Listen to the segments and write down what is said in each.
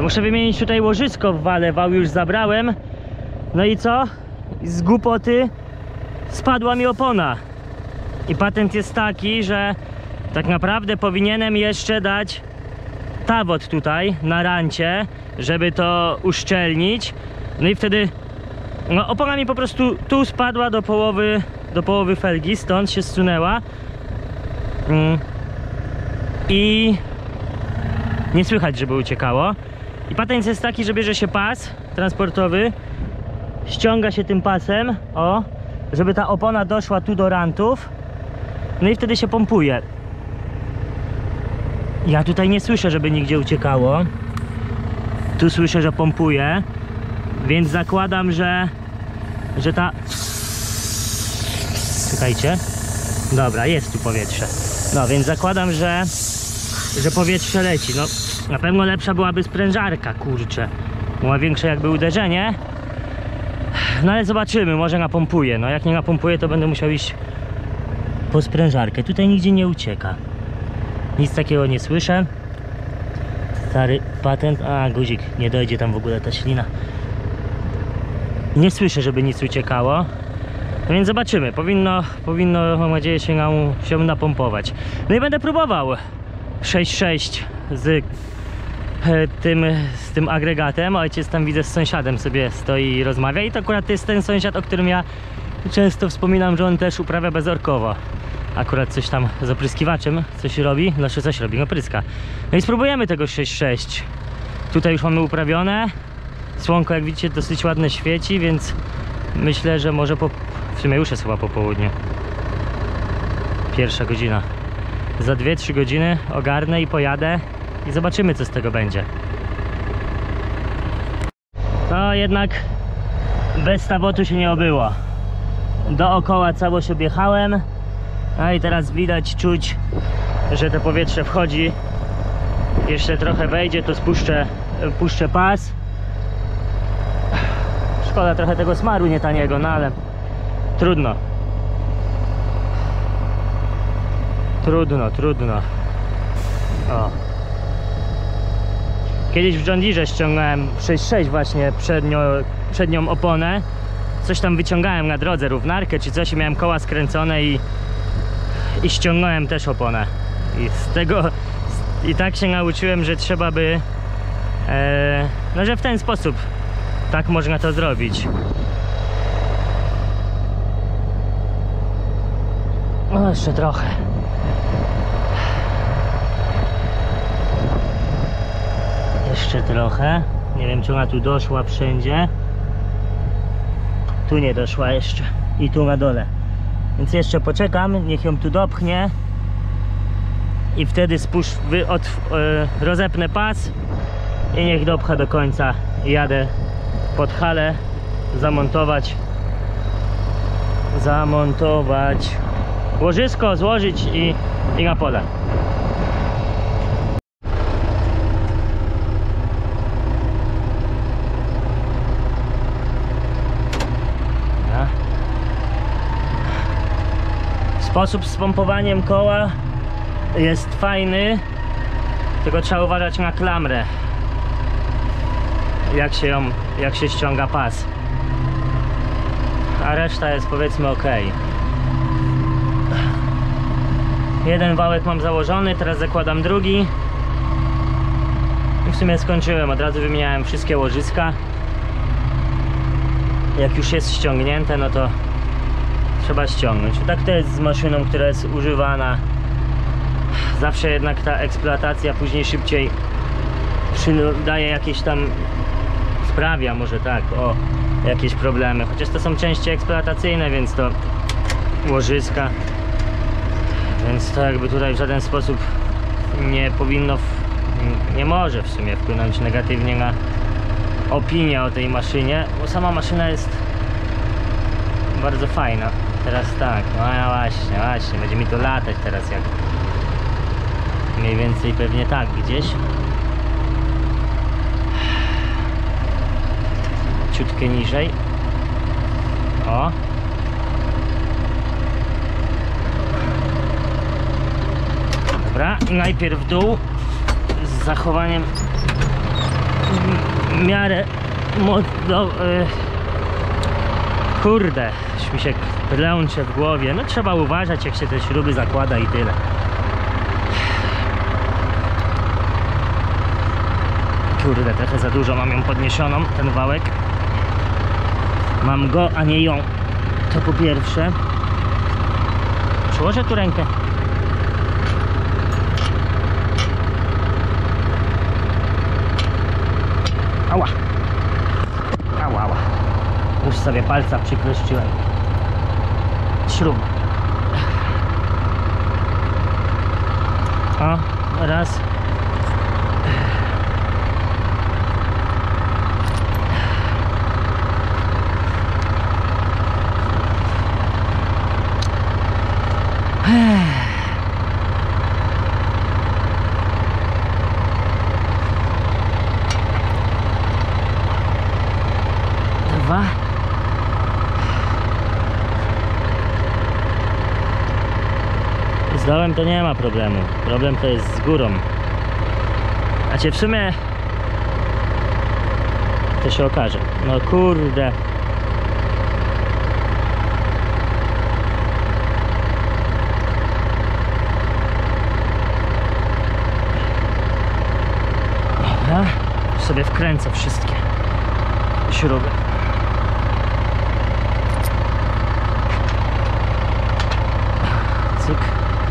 Muszę wymienić tutaj łożysko w wale, wał już zabrałem. No i co? Z głupoty spadła mi opona. I patent jest taki, że tak naprawdę powinienem jeszcze dać tawot tutaj na rancie, żeby to uszczelnić. No i wtedy no, opona mi po prostu tu spadła do połowy felgi, stąd się zsunęła. I nie słychać, żeby uciekało. I patent jest taki, że bierze się pas transportowy, ściąga się tym pasem, o, żeby ta opona doszła tu do rantów. No i wtedy się pompuje. Ja tutaj nie słyszę, żeby nigdzie uciekało. Tu słyszę, że pompuje. Więc zakładam, że ta... Czekajcie. Dobra, jest tu powietrze. No, więc zakładam, że powietrze leci. No, na pewno lepsza byłaby sprężarka, kurczę. Ma większe jakby uderzenie. No ale zobaczymy, może napompuje. No jak nie napompuje, to będę musiał iść po sprężarkę. Tutaj nigdzie nie ucieka. Nic takiego nie słyszę. Stary patent. A, guzik, nie dojdzie tam w ogóle ta ślina. Nie słyszę, żeby nic uciekało. No więc zobaczymy. Powinno, mam nadzieję, się napompować. No i będę próbował 6.6 z tym agregatem. Ojciec tam, widzę, z sąsiadem sobie stoi i rozmawia. I to akurat jest ten sąsiad, o którym ja często wspominam, że on też uprawia bezorkowo. Akurat coś tam z opryskiwaczem coś robi, znaczy coś robi, no pryska. No i spróbujemy tego 6.6. Tutaj już mamy uprawione. Słonko, jak widzicie, dosyć ładne świeci, więc myślę, że może w sumie już jest chyba po południu. Pierwsza godzina. Za 2-3 godziny ogarnę i pojadę i zobaczymy, co z tego będzie. No jednak bez tawotu się nie obyło. Dookoła całość objechałem. No i teraz widać, czuć, że to powietrze wchodzi. Jeszcze trochę wejdzie, to puszczę pas. Szkoda trochę tego smaru nie taniego, no ale trudno. Trudno. O. Kiedyś w John Deere ściągnąłem 6.6 właśnie przednią oponę. Coś tam wyciągałem na drodze, równarkę czy coś, i miałem koła skręcone i ściągnąłem też oponę. I z tego i tak się nauczyłem, że trzeba by no, że w ten sposób tak można to zrobić. O, jeszcze trochę. Jeszcze trochę. Nie wiem, czy ona tu doszła wszędzie. Tu nie doszła jeszcze. I tu na dole. Więc jeszcze poczekam, niech ją tu dopchnie. I wtedy rozepnę pas i niech dopcha do końca. I jadę pod halę zamontować łożysko, złożyć i na pole. Sposób z pompowaniem koła jest fajny, tylko trzeba uważać na klamrę, jak się ściąga pas, a reszta jest, powiedzmy, ok. Jeden wałek mam założony, teraz zakładam drugi i w sumie skończyłem. Od razu wymieniałem wszystkie łożyska. Jak już jest ściągnięte, no to trzeba ściągnąć. Tak to jest z maszyną, która jest używana. Zawsze jednak ta eksploatacja później szybciej daje jakieś tam, sprawia może tak, jakieś problemy. Chociaż to są części eksploatacyjne, więc to łożyska. Więc to jakby tutaj w żaden sposób nie powinno, nie może w sumie wpłynąć negatywnie na opinię o tej maszynie, bo sama maszyna jest bardzo fajna. Teraz tak, no właśnie, będzie mi to latać teraz, jak mniej więcej pewnie tak gdzieś. Ciutkę niżej. O. Dobra, najpierw w dół z zachowaniem w miarę mocno, kurde, już mi się plącze w głowie. No trzeba uważać, jak się te śruby zakłada i tyle. Kurde, trochę za dużo mam ją podniesioną, ten wałek. Mam go, a nie ją. To po pierwsze. Przyłożę tu rękę. Ała. Ała, ała. Już sobie palca przykleszczyłem. Śrub. O, raz. Dwa. Z dołem to nie ma problemu. Problem to jest z górą. A cię w sumie to się okaże. No kurde. Dobra. Sobie wkręcę wszystkie śruby. Cyk.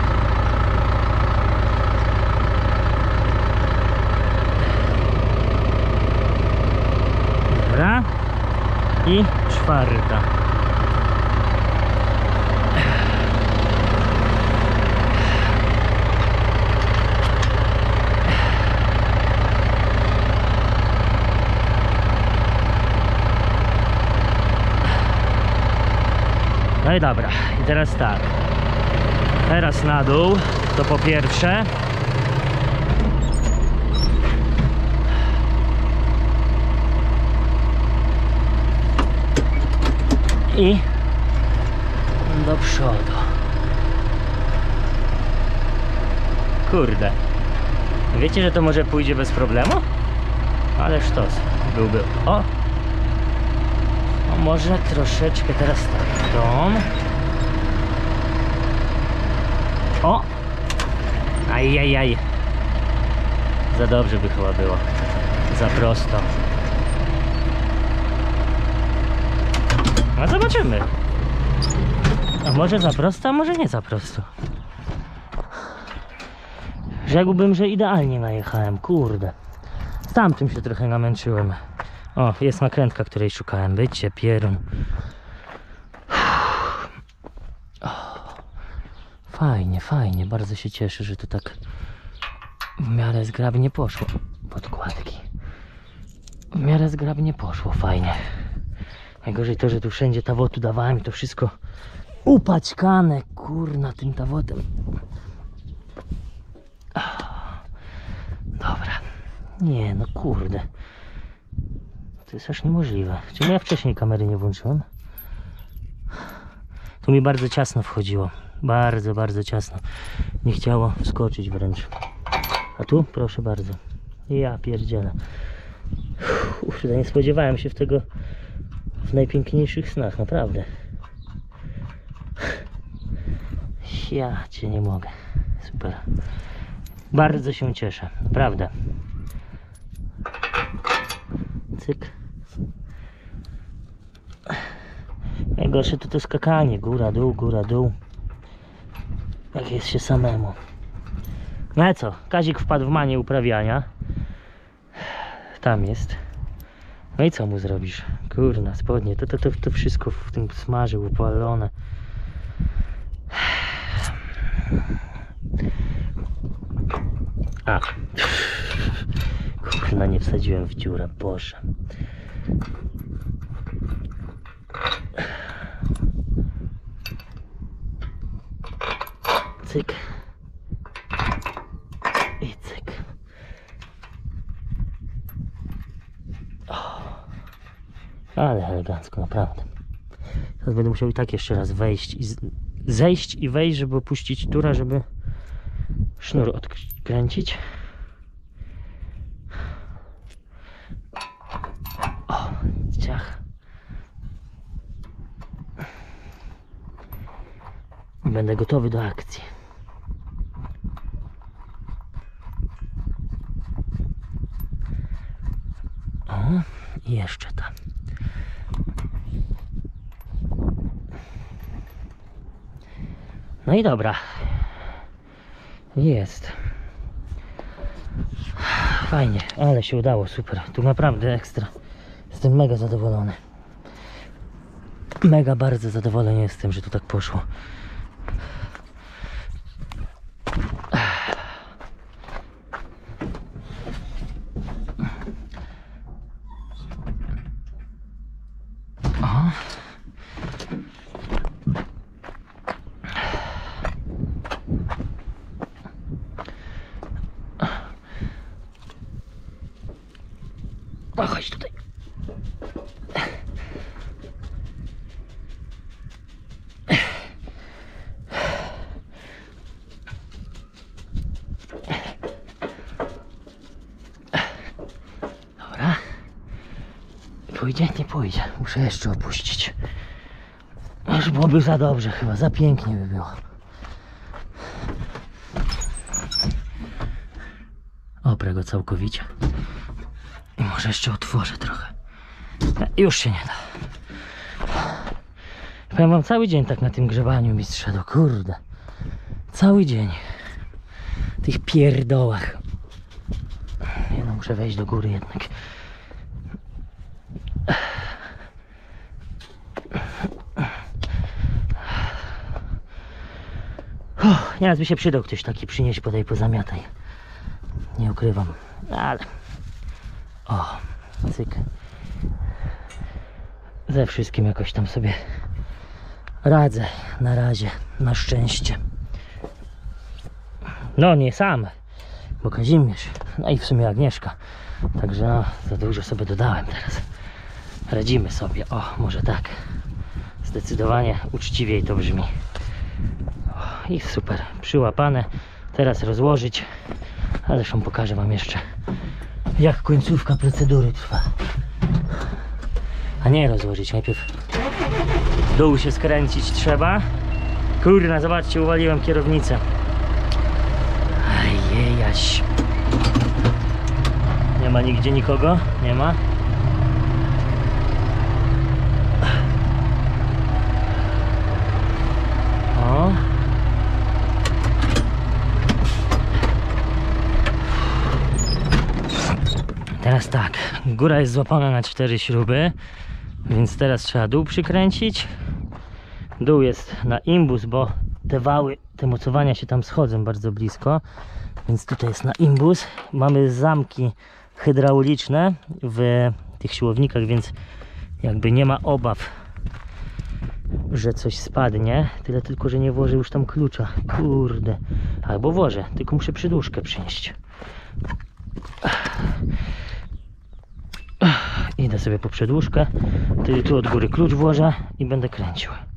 Dobra. I czwarta. No i dobra, i teraz tak. Teraz na dół, to po pierwsze. I do przodu. Kurde. Wiecie, że to może pójdzie bez problemu? Ale sztos byłby. O! Może troszeczkę teraz tak. Dom. O! Ajajaj. Za dobrze by chyba było. Za prosto. No zobaczymy. A może za prosto, a może nie za prosto. Rzekłbym, że idealnie najechałem. Kurde. Z tamtym się trochę namęczyłem. O, jest nakrętka, której szukałem. Bycie, pierun. Fajnie, fajnie. Bardzo się cieszę, że to tak w miarę zgrabnie poszło. Podkładki. W miarę zgrabnie poszło, fajnie. Najgorzej to, że tu wszędzie tawotu dawałem i to wszystko upaćkane, kurna, tym tawotem. Dobra. Nie, no kurde. To jest aż niemożliwe. Czemu ja wcześniej kamery nie włączyłem? Tu mi bardzo ciasno wchodziło. Bardzo, bardzo ciasno. Nie chciało wskoczyć wręcz. A tu? Proszę bardzo. Ja pierdzielę. Kurde, nie spodziewałem się tego w najpiękniejszych snach, naprawdę. Ja cię nie mogę. Super. Bardzo się cieszę, naprawdę. Cyk. Najgorsze to skakanie. Góra, dół, góra, dół. Jak jest się samemu. No ale co? Kazik wpadł w manię uprawiania. Tam jest. No i co mu zrobisz? Kurna, spodnie. To wszystko w tym smaży upalone. A. Kurna, nie wsadziłem w dziurę. Boże. Cyk. I cyk. O. Ale elegancko, naprawdę. Teraz będę musiał i tak jeszcze raz wejść i zejść i wejść, żeby opuścić tura, żeby sznur odkręcić. ciach. Będę gotowy do akcji. O, i jeszcze tam. No i dobra. Jest. Fajnie, ale się udało, super. Tu naprawdę ekstra. Jestem mega zadowolony. Mega bardzo zadowolony jestem, że to tak poszło. O. O, chodź tutaj. Dobra. Pójdzie? Nie pójdzie. Muszę jeszcze opuścić. Już byłoby za dobrze chyba, za pięknie by było. Oprę go całkowicie. I może jeszcze otworzę trochę. Już się nie da. Powiem wam, cały dzień tak na tym grzebaniu mi zszedł, kurde. Cały dzień. W tych pierdołach. Nie no, muszę wejść do góry jednak. Nieraz by się przydał ktoś taki, przynieść, podaj, pozamiataj. Nie ukrywam, ale... O, cyk. Ze wszystkim jakoś tam sobie radzę na razie, na szczęście. No nie sam, bo Kazimierz, no i w sumie Agnieszka. Także no, za dużo sobie dodałem teraz. Radzimy sobie, o, może tak. Zdecydowanie uczciwiej to brzmi. O, i super, przyłapane. Teraz rozłożyć, ale zresztą pokażę wam jeszcze, jak końcówka procedury trwa. A nie rozłożyć, najpierw dół się skręcić trzeba. Kurna, zobaczcie, uwaliłem kierownicę. Ajjejaś. Nie ma nigdzie nikogo? Nie ma? O. Teraz tak, góra jest złapana na 4 śruby, więc teraz trzeba dół przykręcić. Dół jest na imbus, bo te wały, te mocowania się tam schodzą bardzo blisko, więc tutaj jest na imbus. Mamy zamki hydrauliczne w tych siłownikach, więc jakby nie ma obaw, że coś spadnie. Tyle tylko, że nie włożę już tam klucza. Kurde. Albo włożę, tylko muszę przyduszkę przynieść. Idę sobie po przedłużkę, tu od góry klucz włożę i będę kręcił.